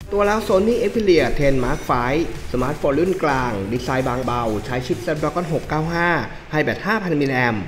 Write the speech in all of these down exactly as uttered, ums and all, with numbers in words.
ตัวแล้ว Sony Xperia เท็น Mark ไฟว์ สมาร์ทโฟนรุ่นกลางดีไซน์บางเบาใช้ชิป Snapdragon หกเก้าห้า ให้แบต ห้าพัน มิลลิแอมป์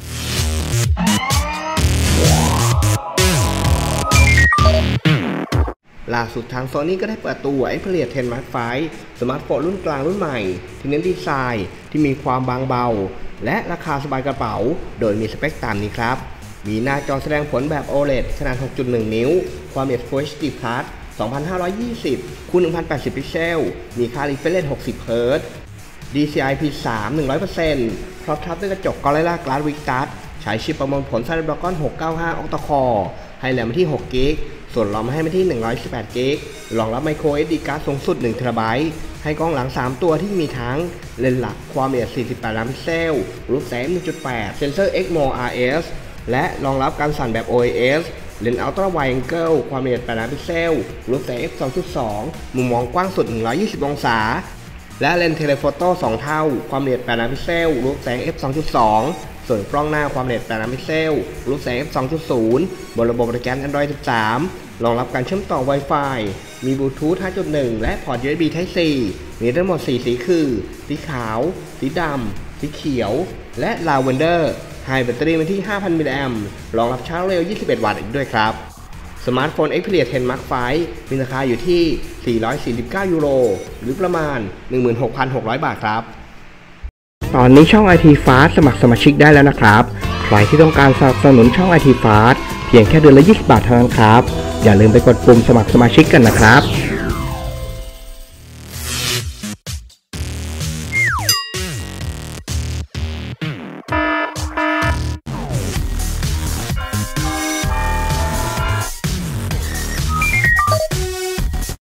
ล่าสุดทาง Sony ก็ได้เปิดตัว Xperia เท็น Mark ไฟว์ สมาร์ทโฟนรุ่นกลางรุ่นใหม่ที่เน้นดีไซน์ที่มีความบางเบาและราคาสบายกระเป๋าโดยมีสเปคตามนี้ครับมีหน้าจอแสดงผลแบบ โอ แอล อี ดี ขนาด หกจุดหนึ่ง นิ้วความละเอียด Full เอช ดี Plus สองพันห้าร้อยยี่สิบ คูณ หนึ่งพันแปดสิบ พิกเซลมีค่า Refresh Rate หกสิบ เฮิร์ตซ์ ดี ซี ไอ พี สาม หนึ่งร้อยเปอร์เซ็นต์ พร้อมทับด้วยกระจก Gorilla Glass Victus ใช้ชิปประมวลผล Snapdragon หกเก้าห้า Octa-core ให้แรมที่ หกกิกะไบต์ ส่วนรอมให้มาที่ หนึ่งร้อยสิบแปดกิกะไบต์ รองรับ Micro เอส ดี Card สูงสุด หนึ่ง เทราไบต์ ให้กล้องหลัง สาม ตัวที่มีทั้งเลนส์หลักความละเอียด สี่สิบแปด ล้านพิกเซล รูปแสง หนึ่งจุดแปด เซนเซอร์ Exmor อาร์ เอส และรองรับการสั่นแบบ โอ เอ เอส เลนส์ Ultra Wide Angle ความละเอียด แปด ล้านพิกเซล รูปแสง เอฟ สองจุดสอง มุมมองกว้างสุด หนึ่งร้อยยี่สิบ องศาและเลนส์เทเลโฟโต้ สอง เท่าความละเอียด แปด ล้านพิกเซล รูปแสง เอฟ สองจุดสอง ส่วนกล้องหน้าความละเอียด แปด ล้านพิกเซล รูปแสง เอฟ สองจุดศูนย์ บนระบบบริการ Android สิบสาม รองรับการเชื่อมต่อ Wi-Fi มี Bluetooth ห้าจุดหนึ่ง และพอร์ต ยู เอส บี Type C มีทั้งหมด สี่ สีคือสีขาวสีดำสีเขียวและ Lavender ให้แบตเตอรี่มาที่ ห้าพัน มิลลิแอมป์รองรับชาร์จเร็ว ยี่สิบเอ็ด วัตต์อีกด้วยครับสมาร์ทโฟน Xperia เท็น Mark ไฟว์ มีราคาอยู่ที่ สี่ร้อยสี่สิบเก้า ยูโรหรือประมาณ หนึ่งหมื่นหกพันหกร้อย บาทครับตอนนี้ช่อง ไอ ที Fast สมัครสมาชิกได้แล้วนะครับใครที่ต้องการสนับสนุนช่อง ไอ ที Fast เพียงแค่เดือนละยี่สิบบาทเท่านั้นครับอย่าลืมไปกดปุ่มสมัครสมาชิกกันนะครับ